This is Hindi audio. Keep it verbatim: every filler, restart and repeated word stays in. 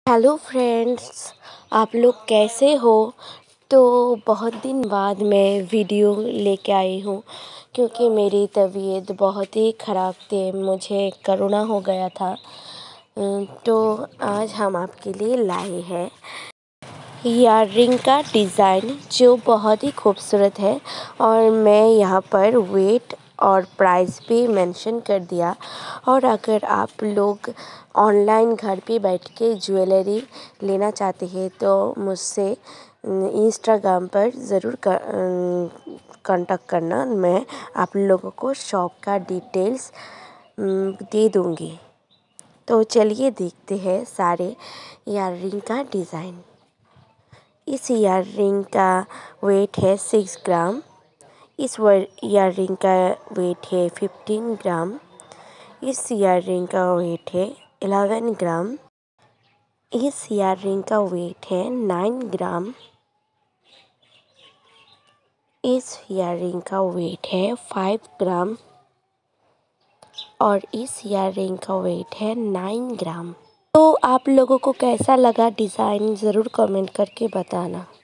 हेलो फ्रेंड्स, आप लोग कैसे हो। तो बहुत दिन बाद मैं वीडियो लेके आई हूँ क्योंकि मेरी तबीयत बहुत ही ख़राब थी। मुझे कोरोना हो गया था। तो आज हम आपके लिए लाए हैं ईयररिंग का डिज़ाइन जो बहुत ही खूबसूरत है। और मैं यहाँ पर वेट और प्राइस भी मेंशन कर दिया। और अगर आप लोग ऑनलाइन घर पे बैठ के ज्वेलरी लेना चाहते हैं तो मुझसे इंस्टाग्राम पर ज़रूर कांटेक्ट करना। मैं आप लोगों को शॉप का डिटेल्स दे दूँगी। तो चलिए देखते हैं सारे ईयररिंग का डिज़ाइन। इस ईयररिंग का वेट है सिक्स ग्राम। इस ईयररिंग का वेट है फिफ्टीन ग्राम। इस ईयररिंग का वेट है इलेवन ग्राम। इस ईयररिंग का वेट है नाइन ग्राम। इस ईयररिंग का वेट है फाइव ग्राम। और इस ईयररिंग का वेट है नाइन ग्राम। तो आप लोगों को कैसा लगा डिज़ाइन ज़रूर कमेंट करके बताना।